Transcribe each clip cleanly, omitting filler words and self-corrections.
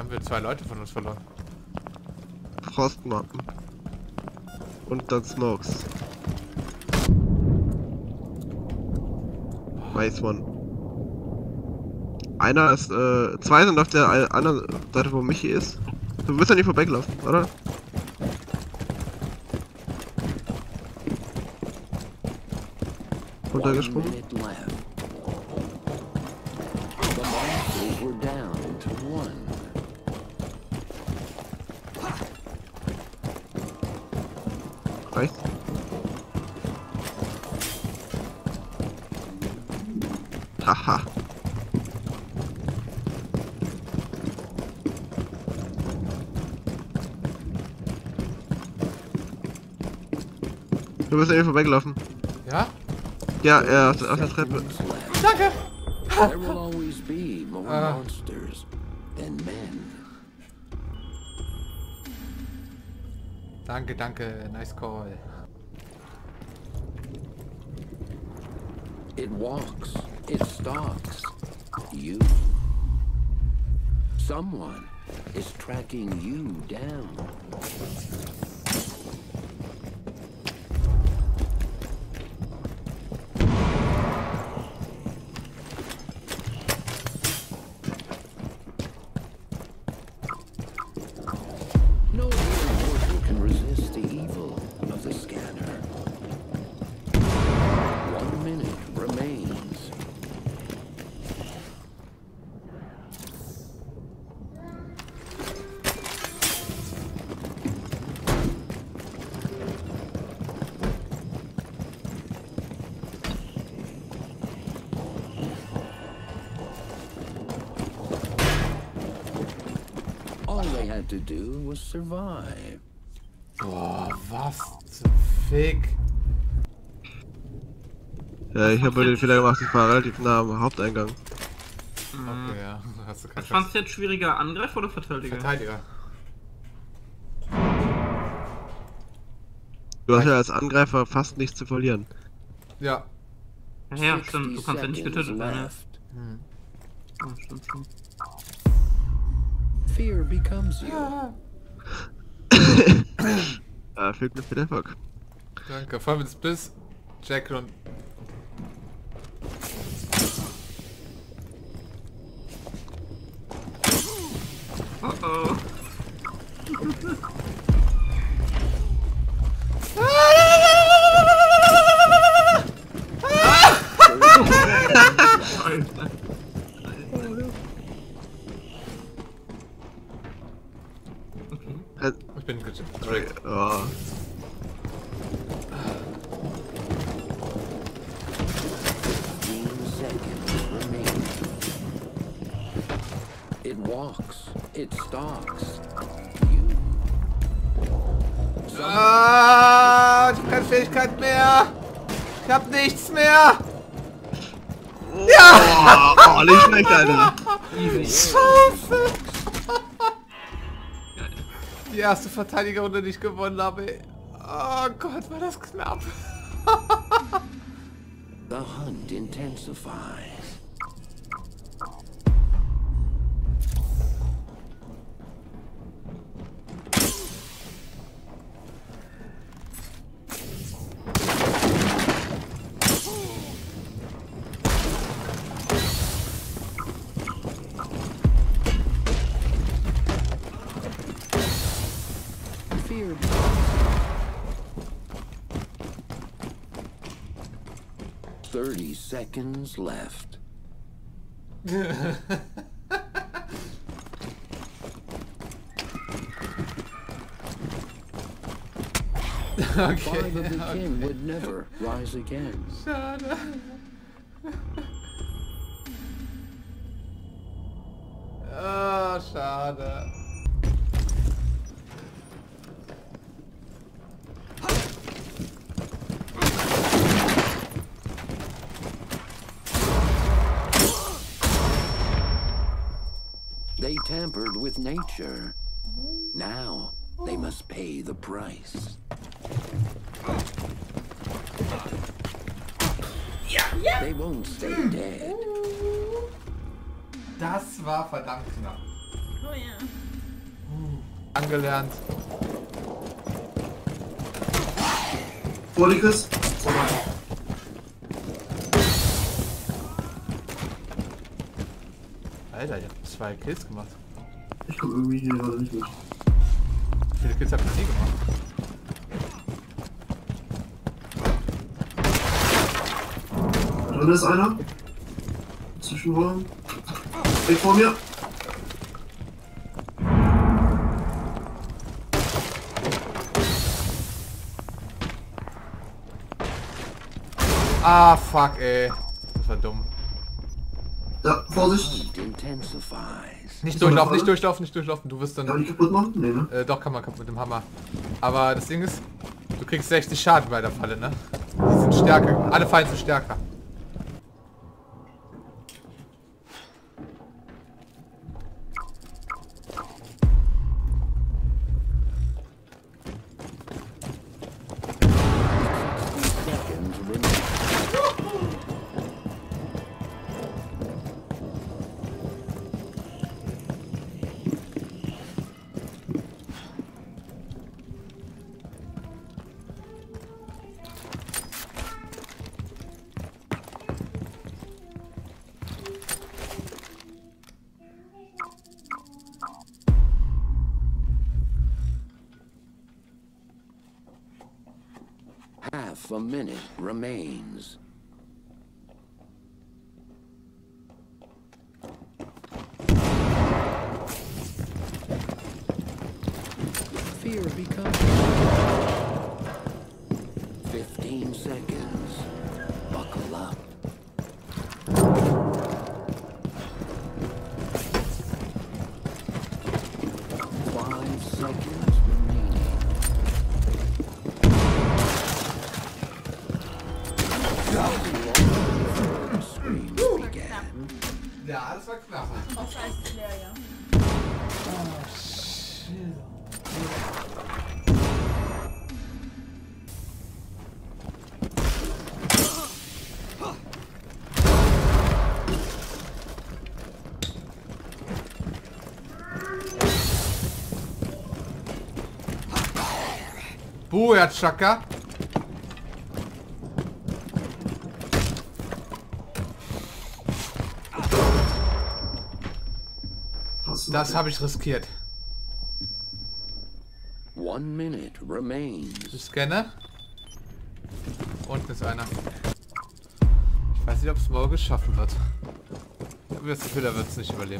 haben wir 2 Leute von uns verloren. Frostmappen. Und dann Smokes. Nice one. Einer ist, 2 sind auf der anderen Seite, wo Michi ist. Du wirst ja nicht vorbeigelaufen, oder? Runtergesprungen. Rechts. Haha. Du bist ja eben vorbeigelaufen. Ja? Ja, er auf der Treppe. Danke! There will always be more monsters than men. Danke, danke. Nice call. It walks, it stalks. You. Someone is tracking you down. No mortal can resist the evil of the scanner. 1 minute remains. All they had to do was survive. Boah, was zum Fick? Ja, ich habe den Fehler gemacht, ich war relativ nah am Haupteingang. Okay, ja. Hast du keine Was fandst du jetzt schwieriger, Angreifer oder Verteidiger? Verteidiger. Du hast ja als Angreifer fast nichts zu verlieren. Ja. Ja, stimmt, du kannst ja nicht 60 getötet werden. left. Ja, stimmt. Fear becomes you. Fehlt mir viel Erfolg. Danke. Vor allem mit Bliss, Jack und... Oh oh. Alter. Ich bin gut. Oh. 15 seconds remain. It walks, it stalks. You. Ah, ich hab keine Fähigkeit mehr. Ich hab nichts mehr. Oh, nicht schlecht, Alter. Scheiße. Die erste Verteidigerrunde, die ich gewonnen habe. Ey. Oh Gott, war das knapp. The hunt intensifies. Fear. 30 seconds left. Okay. Five of the kin would never rise again. Schade. Ah, schade. They tampered with nature. Now they must pay the price. They won't stay dead. Das war verdammt knapp. Oh ja. Angelernt. Vor dir, Chris. Alter, ich hab 2 Kills gemacht. Ich komm irgendwie hier gerade nicht mit. Wie viele Kills hab ich nie gemacht? Da drin ist einer. Zwischenräumen. Weg vor mir. Ah, fuck, ey. Das war dumm. Ja, Vorsicht. It intensifies. Nicht Ist noch eine durchlaufen, nicht Falle? durchlaufen, nicht durchlaufen. Du wirst Kann dann... ich kaputt machen? Nee, ne? Doch, kann man kaputt mit dem Hammer. Aber das Ding ist, du kriegst 60 Schaden bei der Falle, ne? Die sind stärker. Alle Fallen sind stärker. Seconds remaining. Half a minute remains. Fear becomes 15 seconds. Buckle up. 5 seconds remaining. Screams began. Ja, das war knapp. Oh, scheiße, ist leer, ja. Buja, Chaka. Das habe ich riskiert. 1 minute remains. Ich scanne. Unten ist einer. Ich weiß nicht, ob es morgen geschaffen wird. Ich habe das Gefühl, er wird es nicht überleben.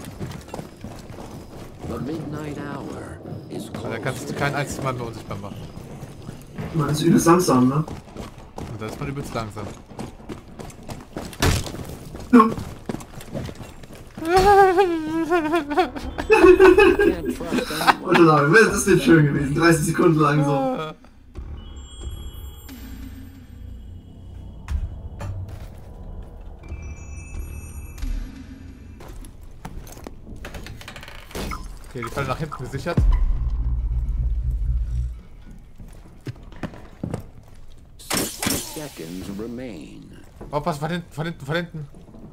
The midnight hour is Da close. kannst du kein einziges Mal mehr unsichtbar machen. Man ist übelst langsam, ne? Und da ist man übelst langsam. Ja. Can't trust anyone. Wollte sagen, wäre das nicht schön gewesen. 30 Sekunden lang so. Okay, die Falle nach hinten gesichert. Seconds remain. Oh, was? Von hinten, von hinten, von hinten.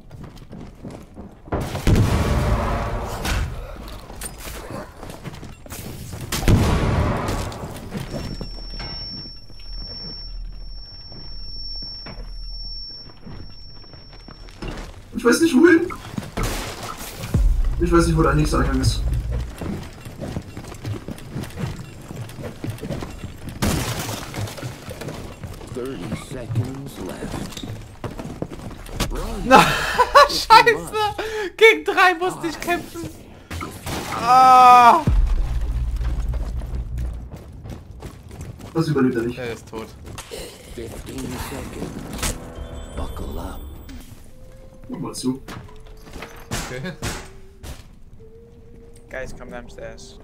Ich weiß nicht wohin. Ich weiß nicht, wo der nächste Eingang ist. Seconds left. Na, Scheiße! Gegen 3 musste ich kämpfen. Ah! Das überlebt er nicht. Er ist tot. 15 seconds. Buckle up. Guck mal zu. Okay. Guys, come downstairs.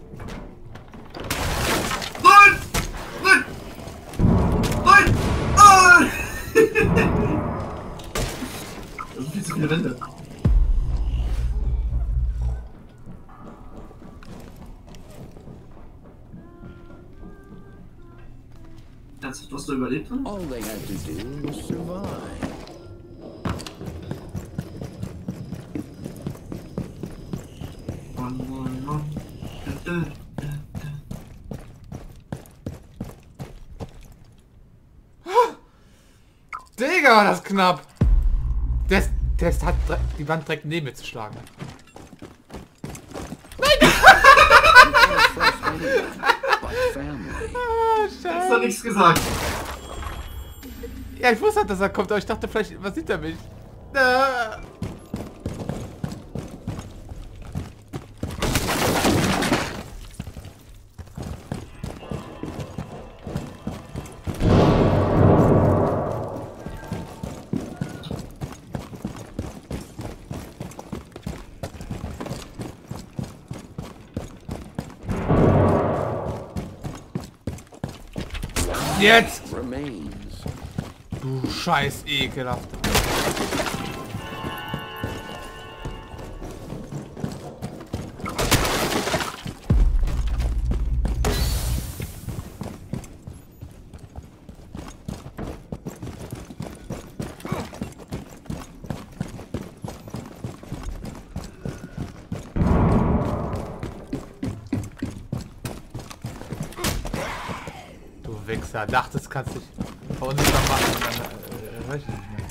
Nein! Nein! Nein! Nein! Das sind viel zu viele Wände. Ernsthaft, hast du überlebt? All they had to do was survive. Oh, Digga, war das knapp. Der hat die Wand direkt neben mir zu schlagen. Hast du nichts gesagt? Ja, ich wusste halt, dass er kommt, aber ich dachte vielleicht, was sieht er mich? Jetzt! Remains. Du scheiß ekelhaft. Wichser, dachtest, kannst dich verunsichtbar machen und dann weiß ich nicht mehr.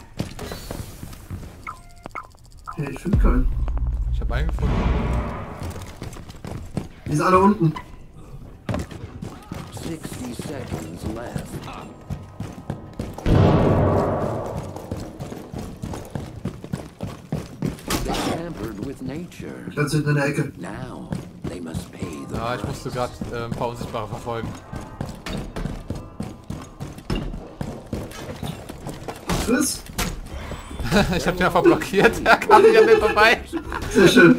Okay, ich finde keinen. Ich habe einen gefunden. Die sind alle unten. 60 seconds left. They tampered with nature. Ganz hinten in der Ecke. Now they must pay the Ja, ich price. musste gerade ein paar Unsichtbare verfolgen. Was? Ich hab den einfach blockiert, er kam nicht an mir vorbei. Sehr schön.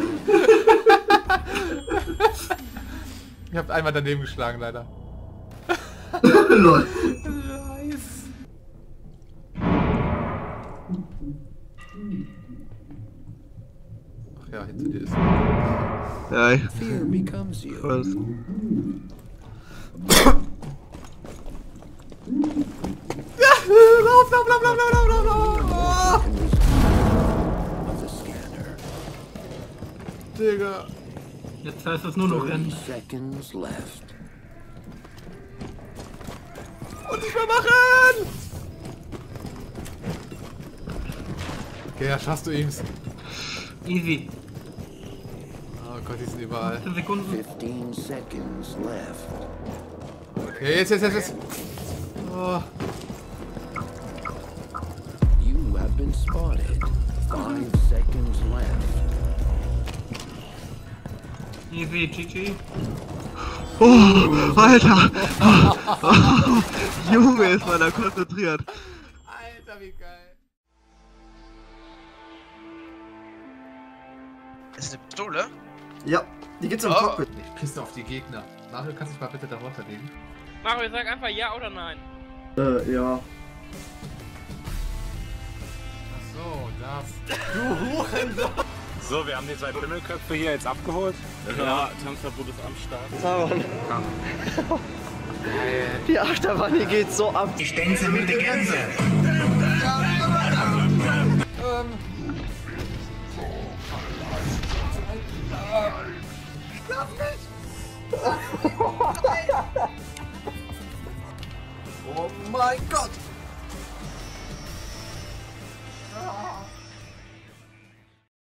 Ich hab einmal daneben geschlagen, leider. Lol. Nice. Ach ja, hinter dir ist Ja, ich Fear becomes you. weiß. Lauf, lauf, lauf, lauf, lauf, lauf, lauf. Of the scanner. Digga. Jetzt heißt es nur noch 30 rennen. seconds left. Und nicht mehr machen! Okay, ja, schaffst du ihm's. Easy. Oh Gott, die sind überall. 10 Sekunden. 15 seconds left. Okay, jetzt. Oh. You have been spotted. 5 seconds left. Easy, GG. Oh, Alter! Junge, ist man da konzentriert. Alter, wie geil. Ist eine Pistole? Ja, die gibt's im Oh. Cockpit. Ich pisse auf die Gegner. Mario, kannst du dich mal bitte darunter legen? Mario, sag einfach ja oder nein. Ja. Ach so, das. Du Hurensohn! So, wir haben die 2 Pimmelköpfe hier jetzt abgeholt. Ja, Tanzverbot ist am Start. Die Achterbahn, die geht so ab. Die Stenzel mit der Gänse. Oh mein Gott!